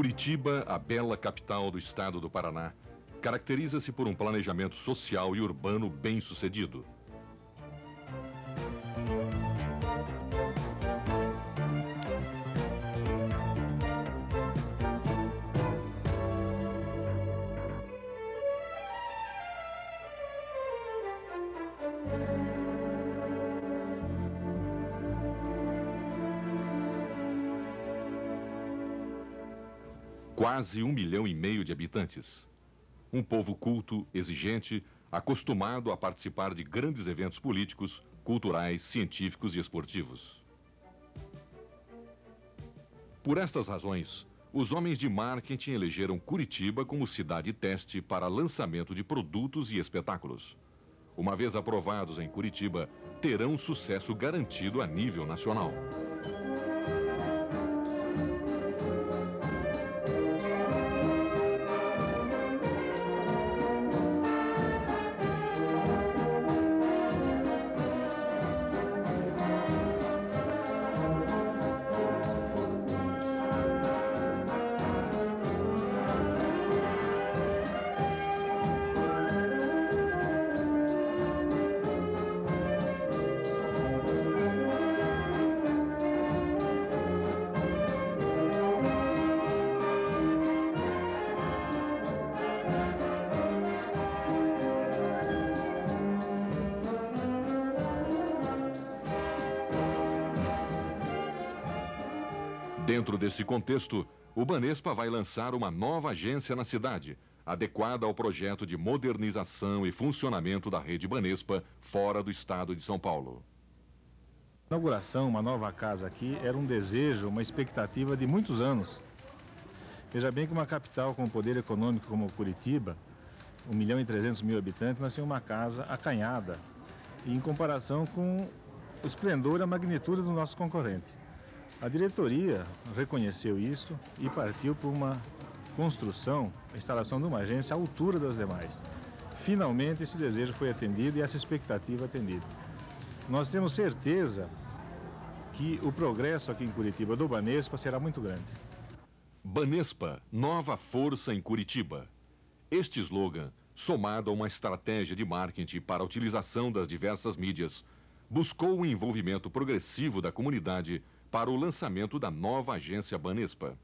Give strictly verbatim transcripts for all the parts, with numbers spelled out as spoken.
Curitiba, a bela capital do estado do Paraná, caracteriza-se por um planejamento social e urbano bem-sucedido. Quase um milhão e meio de habitantes. Um povo culto, exigente, acostumado a participar de grandes eventos políticos, culturais, científicos e esportivos. Por estas razões, os homens de marketing elegeram Curitiba como cidade-teste para lançamento de produtos e espetáculos. Uma vez aprovados em Curitiba, terão sucesso garantido a nível nacional. Dentro desse contexto, o Banespa vai lançar uma nova agência na cidade, adequada ao projeto de modernização e funcionamento da rede Banespa fora do estado de São Paulo. A inauguração, uma nova casa aqui, era um desejo, uma expectativa de muitos anos. Veja bem que uma capital com poder econômico como Curitiba, um milhão e trezentos mil habitantes, nós temos uma casa acanhada, em comparação com o esplendor e a magnitude do nosso concorrente. A diretoria reconheceu isso e partiu por uma construção, a instalação de uma agência à altura das demais. Finalmente esse desejo foi atendido e essa expectativa atendida. Nós temos certeza que o progresso aqui em Curitiba do Banespa será muito grande. Banespa, nova força em Curitiba. Este slogan, somado a uma estratégia de marketing para a utilização das diversas mídias, buscou o envolvimento progressivo da comunidade para o lançamento da nova agência Banespa.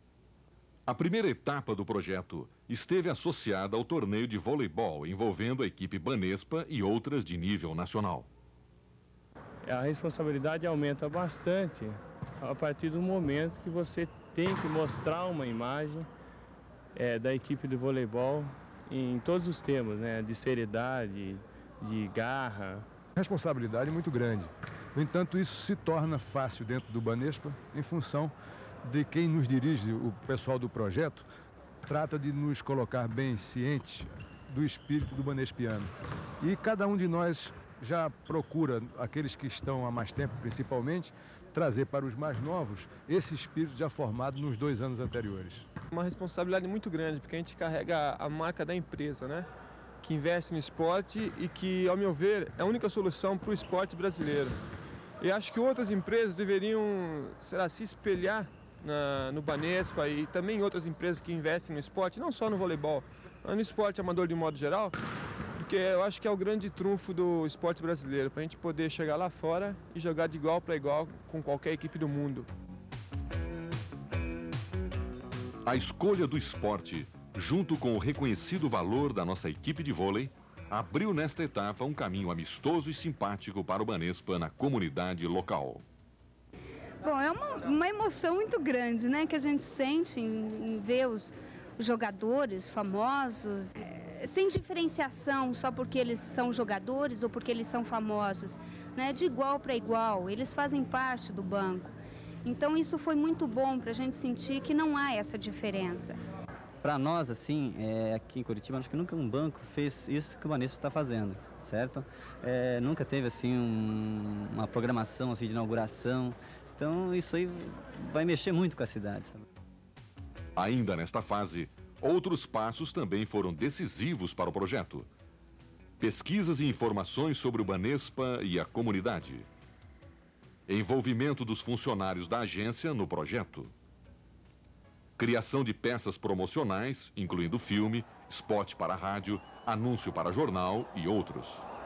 A primeira etapa do projeto esteve associada ao torneio de voleibol envolvendo a equipe Banespa e outras de nível nacional. A responsabilidade aumenta bastante a partir do momento que você tem que mostrar uma imagem é, da equipe de voleibol em todos os temas, né, de seriedade, de garra. Responsabilidade muito grande. No entanto, isso se torna fácil dentro do Banespa em função de quem nos dirige, o pessoal do projeto, trata de nos colocar bem cientes do espírito do banespiano. E cada um de nós já procura, aqueles que estão há mais tempo principalmente, trazer para os mais novos esse espírito já formado nos dois anos anteriores. Uma responsabilidade muito grande, porque a gente carrega a marca da empresa, né? Que investe no esporte e que, ao meu ver, é a única solução para o esporte brasileiro. E acho que outras empresas deveriam, será, se espelhar na, no Banespa e também em outras empresas que investem no esporte, não só no voleibol, mas no esporte amador de modo geral, porque eu acho que é o grande trunfo do esporte brasileiro, para a gente poder chegar lá fora e jogar de igual para igual com qualquer equipe do mundo. A escolha do esporte, junto com o reconhecido valor da nossa equipe de vôlei, abriu nesta etapa um caminho amistoso e simpático para o Banespa na comunidade local. Bom, é uma, uma emoção muito grande, né, que a gente sente em, em ver os, os jogadores famosos, é, sem diferenciação só porque eles são jogadores ou porque eles são famosos, né, de igual para igual, eles fazem parte do banco. Então isso foi muito bom para a gente sentir que não há essa diferença. Para nós, assim, é, aqui em Curitiba, acho que nunca um banco fez isso que o Banespa está fazendo, certo? É, nunca teve, assim, um, uma programação assim, de inauguração. Então, isso aí vai mexer muito com a cidade, sabe? Ainda nesta fase, outros passos também foram decisivos para o projeto. Pesquisas e informações sobre o Banespa e a comunidade. Envolvimento dos funcionários da agência no projeto. Criação de peças promocionais, incluindo filme, spot para rádio, anúncio para jornal e outros.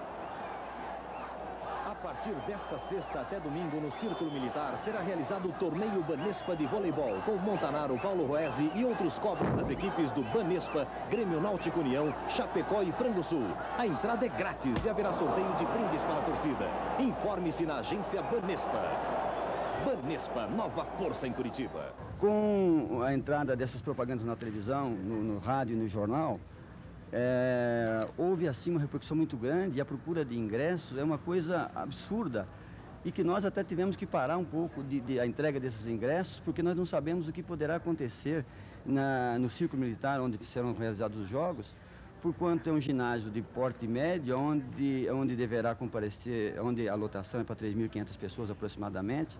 A partir desta sexta até domingo, no Círculo Militar, será realizado o torneio Banespa de voleibol, com Montanaro, Paulo Roese e outros cobras das equipes do Banespa, Grêmio Náutico União, Chapecó e Frango Sul. A entrada é grátis e haverá sorteio de brindes para a torcida. Informe-se na agência Banespa. Banespa, nova força em Curitiba. Com a entrada dessas propagandas na televisão, no, no rádio e no jornal, É, houve assim uma repercussão muito grande e a procura de ingressos é uma coisa absurda e que nós até tivemos que parar um pouco de, de a entrega desses ingressos porque nós não sabemos o que poderá acontecer na, no Círculo Militar onde serão realizados os jogos, por quanto é um ginásio de porte médio onde, onde deverá comparecer, onde a lotação é para três mil e quinhentas pessoas aproximadamente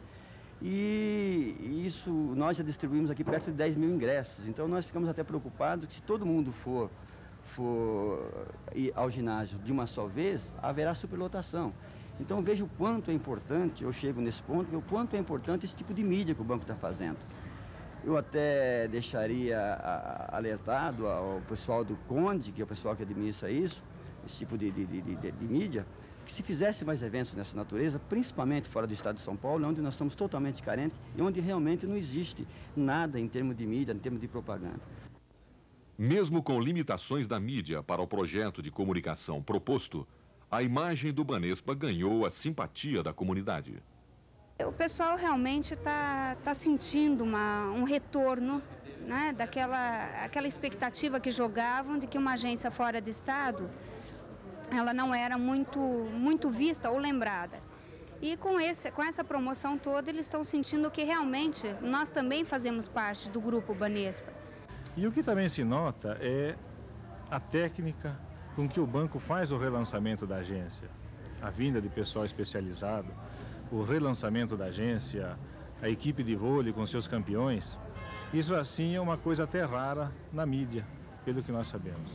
e, e isso nós já distribuímos aqui perto de dez mil ingressos, então nós ficamos até preocupados que se todo mundo for for ir ao ginásio de uma só vez, haverá superlotação. Então veja o quanto é importante, eu chego nesse ponto, o quanto é importante esse tipo de mídia que o banco está fazendo. Eu até deixaria a, alertado ao pessoal do Conde, que é o pessoal que administra isso, esse tipo de, de, de, de, de mídia, que se fizesse mais eventos dessa natureza, principalmente fora do estado de São Paulo, onde nós estamos totalmente carentes e onde realmente não existe nada em termos de mídia, em termos de propaganda. Mesmo com limitações da mídia para o projeto de comunicação proposto, a imagem do Banespa ganhou a simpatia da comunidade. O pessoal realmente está tá sentindo uma, um retorno, né, daquela aquela expectativa que jogavam de que uma agência fora do estado ela não era muito, muito vista ou lembrada. E com, esse, com essa promoção toda, eles estão sentindo que realmente nós também fazemos parte do grupo Banespa. E o que também se nota é a técnica com que o banco faz o relançamento da agência. A vinda de pessoal especializado, o relançamento da agência, a equipe de vôlei com seus campeões. Isso assim é uma coisa até rara na mídia, pelo que nós sabemos.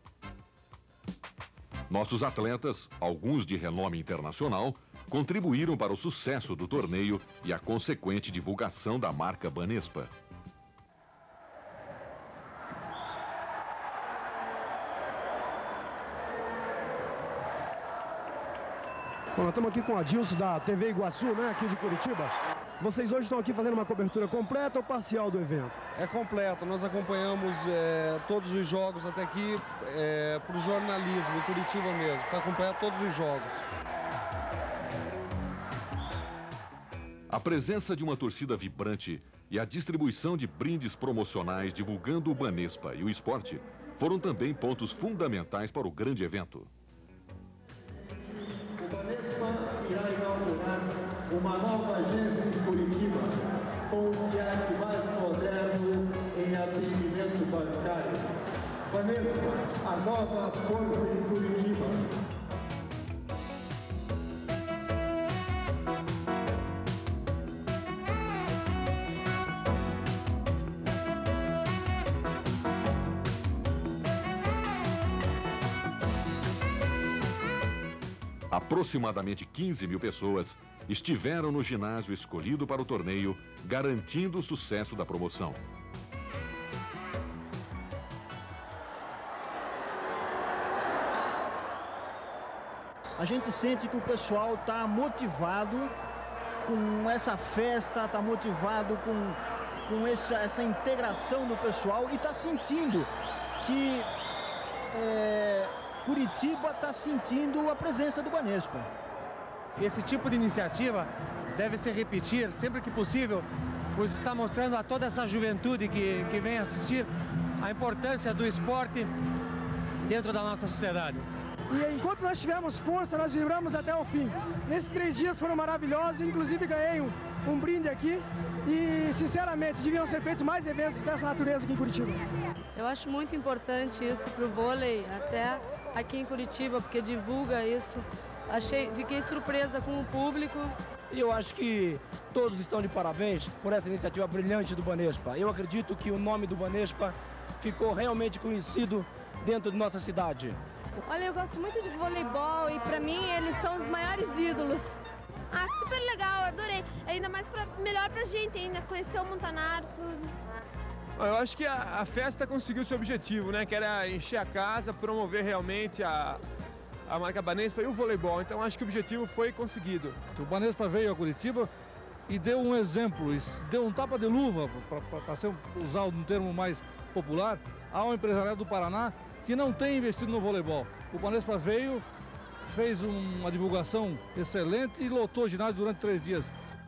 Nossos atletas, alguns de renome internacional, contribuíram para o sucesso do torneio e a consequente divulgação da marca Banespa. Bom, nós estamos aqui com o Adilson da T V Iguaçu, né, aqui de Curitiba. Vocês hoje estão aqui fazendo uma cobertura completa ou parcial do evento? É completa, nós acompanhamos é, todos os jogos até aqui é, para o jornalismo, em Curitiba mesmo, para acompanhar todos os jogos. A presença de uma torcida vibrante e a distribuição de brindes promocionais divulgando o Banespa e o esporte foram também pontos fundamentais para o grande evento. O Banespa irá inaugurar uma nova agência em Curitiba, com o que há de mais moderno em atendimento bancário. Banespa, a nova força em Curitiba. Aproximadamente quinze mil pessoas estiveram no ginásio escolhido para o torneio, garantindo o sucesso da promoção. A gente sente que o pessoal está motivado com essa festa, está motivado com, com essa, essa integração do pessoal e está sentindo que é, Curitiba está sentindo a presença do Banespa. Esse tipo de iniciativa deve se repetir sempre que possível, pois está mostrando a toda essa juventude que, que vem assistir a importância do esporte dentro da nossa sociedade. E enquanto nós tivemos força, nós vibramos até o fim. Nesses três dias foram maravilhosos, inclusive ganhei um, um brinde aqui e, sinceramente, deviam ser feitos mais eventos dessa natureza aqui em Curitiba. Eu acho muito importante isso para o vôlei, até aqui em Curitiba, porque divulga isso. Achei, fiquei surpresa com o público. E eu acho que todos estão de parabéns por essa iniciativa brilhante do Banespa. Eu acredito que o nome do Banespa ficou realmente conhecido dentro de nossa cidade. Olha, eu gosto muito de voleibol e para mim eles são os maiores ídolos. Ah, super legal, adorei. Ainda mais pra, melhor pra gente ainda, conhecer o Montanaro, tudo. Eu acho que a, a festa conseguiu seu objetivo, né? Que era encher a casa, promover realmente a, a marca Banespa e o voleibol. Então acho que o objetivo foi conseguido. O Banespa veio a Curitiba e deu um exemplo, deu um tapa de luva, para usar um termo mais popular, ao empresariado do Paraná que não tem investido no voleibol. O Banespa veio, fez uma divulgação excelente e lotou o ginásio durante três dias.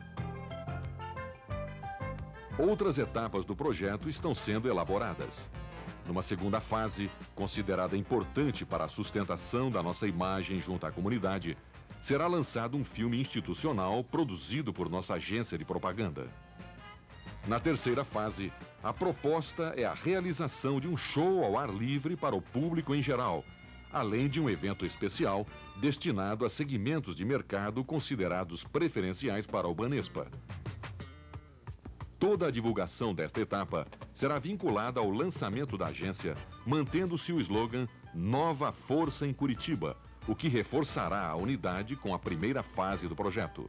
Outras etapas do projeto estão sendo elaboradas. Numa segunda fase, considerada importante para a sustentação da nossa imagem junto à comunidade, será lançado um filme institucional produzido por nossa agência de propaganda. Na terceira fase, a proposta é a realização de um show ao ar livre para o público em geral, além de um evento especial destinado a segmentos de mercado considerados preferenciais para o Banespa. Toda a divulgação desta etapa será vinculada ao lançamento da agência, mantendo-se o slogan Nova Força em Curitiba, o que reforçará a unidade com a primeira fase do projeto.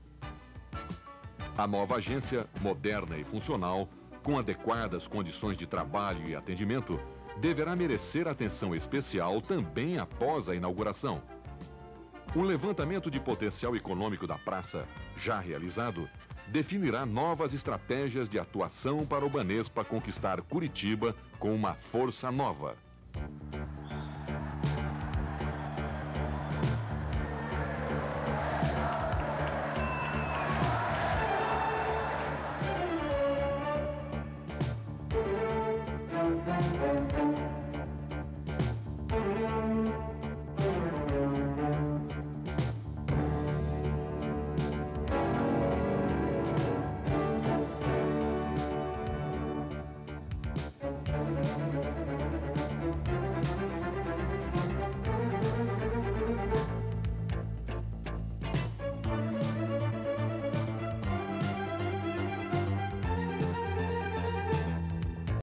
A nova agência, moderna e funcional, com adequadas condições de trabalho e atendimento, deverá merecer atenção especial também após a inauguração. Um levantamento de potencial econômico da praça, já realizado, definirá novas estratégias de atuação para o Banespa conquistar Curitiba com uma força nova.